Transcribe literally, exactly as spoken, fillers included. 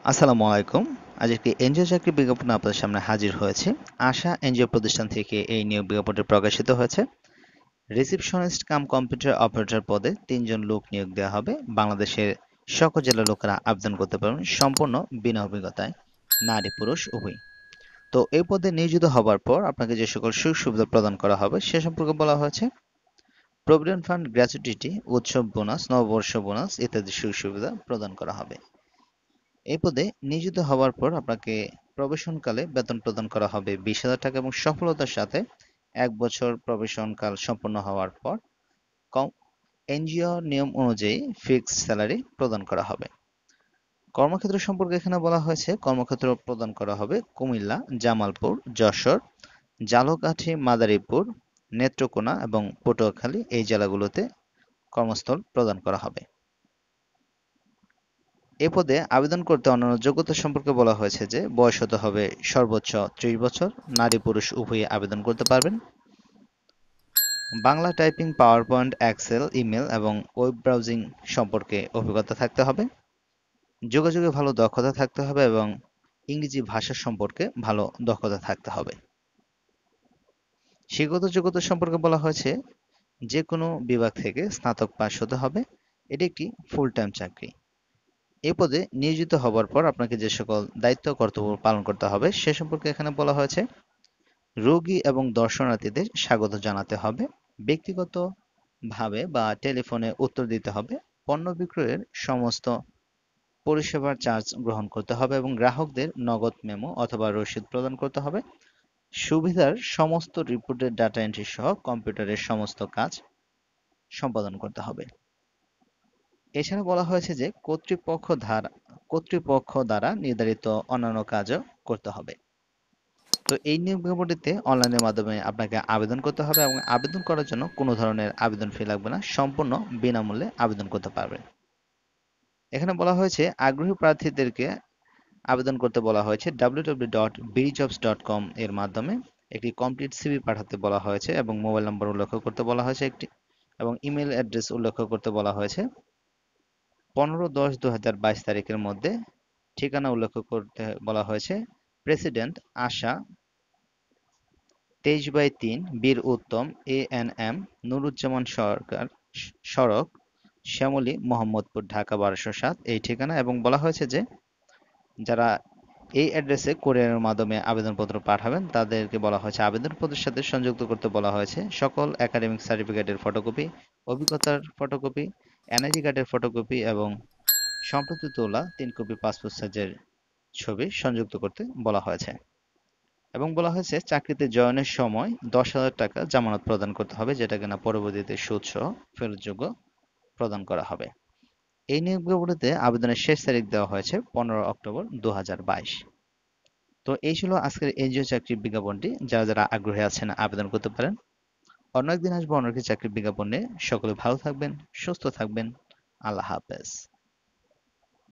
আসসালামু আলাইকুম। আজ একটি এনজিও চাকরি বিজ্ঞাপন আপনাদের সামনে হাজির হয়েছে। আশা এনজিও প্রতিষ্ঠান থেকে এই নিয়োগ বিজ্ঞাপনটি প্রকাশিত হয়েছে। রিসিপশনিস্ট কাম কম্পিউটার অপারেটর পদে তিনজন লোক নিয়োগ দেওয়া হবে। বাংলাদেশের সকল জেলার লোকেরা আবেদন করতে পারবেন সম্পূর্ণ বিনা অভিজ্ঞতায়, নারী পুরুষ উভয়। তো এই পদে নিয়োজিত হবার পর আপনাকে যে সকল সুযোগ সুবিধা প্রদান করা হবে সে সম্পর্কে বলা হয়েছে। প্রভিডেন্ট ফান্ড, গ্র্যাচুইটি, উৎসব বোনাস, নববর্ষ বোনাস ইত্যাদি সুযোগ সুবিধা প্রদান করা হবে। এই পদে নিয়োজিত হওয়ার পর আপনাকে প্রবেশনকালে বেতন প্রদান করা হবে বিশ হাজার টাকা এবং সফলতার সাথে এক বছর প্রবেশনকাল সম্পন্ন হওয়ার পর কম এনজিও নিয়ম অনুযায়ী ফিক্সড স্যালারি প্রদান করা হবে। কর্মক্ষেত্র সম্পর্কে এখানে বলা হয়েছে কর্মক্ষেত্র প্রদান করা হবে কুমিল্লা, জামালপুর, যশোর, ঝালকাঠি, মাদারীপুর, নেত্রকোনা এবং পটুয়াখালী এই জেলাগুলোতে কর্মস্থল প্রদান করা হবে। এ পদে আবেদন করতে অন্যান্য যোগ্যতা সম্পর্কে বলা হয়েছে যে বয়স হতে হবে সর্বোচ্চ ত্রিশ বছর, নারী পুরুষ উভয়ই আবেদন করতে পারবেন। Bangla typing, PowerPoint, Excel, email এবং ওয়েব ব্রাউজিং সম্পর্কে অভিজ্ঞতা থাকতে হবে। যোগাযোগে ভালো দক্ষতা থাকতে হবে এবং ইংরেজি ভাষা সম্পর্কে ভালো দক্ষতা থাকতে হবে। শিক্ষাগত যোগ্যতা সম্পর্কে বলা হয়েছে যে কোনো বিভাগ থেকে স্নাতক পাস হতে হবে। এটি একটি ফুল টাইম চাকরি। এই পদে নিয়োজিত হবার পর আপনাকে যে সকল দায়িত্ব কর্তব্য পালন করতে হবে সে সম্পর্কে এখানে বলা হয়েছে। রোগী এবং দর্শনার্থীদের স্বাগত জানাতে হবে, ব্যক্তিগতভাবে বা টেলিফোনে উত্তর দিতে হবে, পণ্য বিক্রয়ের সমস্ত পরিষেবার চার্জ গ্রহণ করতে হবে এবং গ্রাহকদের নগদ মেমো অথবা রসিদ প্রদান করতে হবে। সুবিধার সমস্ত রিপোর্টের ডাটা এন্ট্রি সহ কম্পিউটারের সমস্ত কাজ সম্পাদন করতে হবে। এছাড়া বলা হয়েছে যে কর্তৃপক্ষ দ্বারা কর্তৃপক্ষ দ্বারা নির্ধারিত অন্যান্য কাজও করতে হবে। তো এই নিয়োগ বিজ্ঞপ্তিতে অনলাইনের মাধ্যমে আপনাকে আবেদন করতে হবে এবং আবেদন করার জন্য কোনো ধরনের আবেদন ফি লাগবে না, সম্পূর্ণ বিনামূল্যে আবেদন করতে পারবেন। এখানে বলা হয়েছে আগ্রহী প্রার্থীদেরকে আবেদন করতে বলা হয়েছে W W W dot bdjobs dot com এর মাধ্যমে একটি কমপ্লিট সিভি পাঠাতে বলা হয়েছে এবং মোবাইল নম্বর উল্লেখ করতে বলা হয়েছে একটি এবং ইমেল অ্যাড্রেস উল্লেখ করতে বলা হয়েছে। পনেরো দশ দু হাজার বাইশ তারিখের মধ্যে ঠিকানা উল্লেখ করতে বলা হয়েছে। প্রেসিডেন্ট আশা, তেইশ বাই তিন, Bir Uttom, A N M Nuruzzaman Sarkar, সড়ক, শ্যামলী, মোহাম্মদপুর, ঢাকা বারোশো সাত এই ঠিকানা। এবং বলা হয়েছে যে যারা এই অ্যাড্রেসে কুরিয়ারের মাধ্যমে আবেদনপত্র পাঠাবেন তাদেরকে বলা হয়েছে আবেদনপত্রের সাথে সংযুক্ত করতে বলা হয়েছে সকল একাডেমিক সার্টিফিকেটের ফটোকপি, অভিজ্ঞতার ফটোকপি, এনআইডি কার্ডের ফটোকপি এবং সম্প্রতি তোলা তিন কপি পাসপোর্ট সাইজের ছবি সংযুক্ত করতে বলা হয়েছে। এবং বলা হয়েছে চাকরিতে জয়েনের সময় দশ হাজার টাকা জামানত প্রদান করতে হবে, যেটা কিনা পরবর্তীতে সুদসহ ফেরতযোগ্য প্রদান করা হবে। এই নিয়োগ বিজ্ঞপ্তিতে আবেদনের শেষ তারিখ দেওয়া হয়েছে পনেরো অক্টোবর দু হাজার বাইশ। তো এই ছিল আজকের এনজিও চাকরির বিজ্ঞাপনটি। যারা যারা আগ্রহী আছেন আবেদন করতে পারেন। অন্য একদিন আসবো অন্য একটি চাকরির বিজ্ঞাপন নিয়ে। সকলে ভালো থাকবেন, সুস্থ থাকবেন। আল্লাহ হাফেজ।